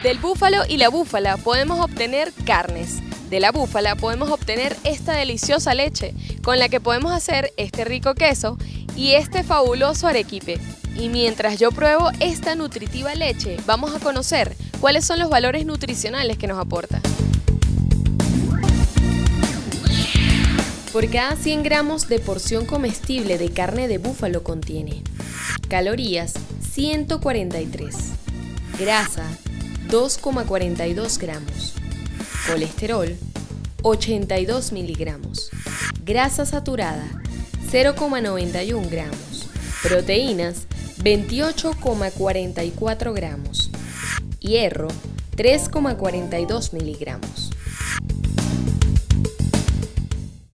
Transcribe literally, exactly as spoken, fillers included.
Del búfalo y la búfala podemos obtener carnes. De la búfala podemos obtener esta deliciosa leche, con la que podemos hacer este rico queso y este fabuloso arequipe. Y mientras yo pruebo esta nutritiva leche, vamos a conocer cuáles son los valores nutricionales que nos aporta. Por cada cien gramos de porción comestible de carne de búfalo contiene calorías ciento cuarenta y tres, grasa dos coma cuarenta y dos gramos, colesterol ochenta y dos miligramos, grasa saturada cero coma noventa y uno gramos, proteínas veintiocho coma cuarenta y cuatro gramos, hierro tres coma cuarenta y dos miligramos.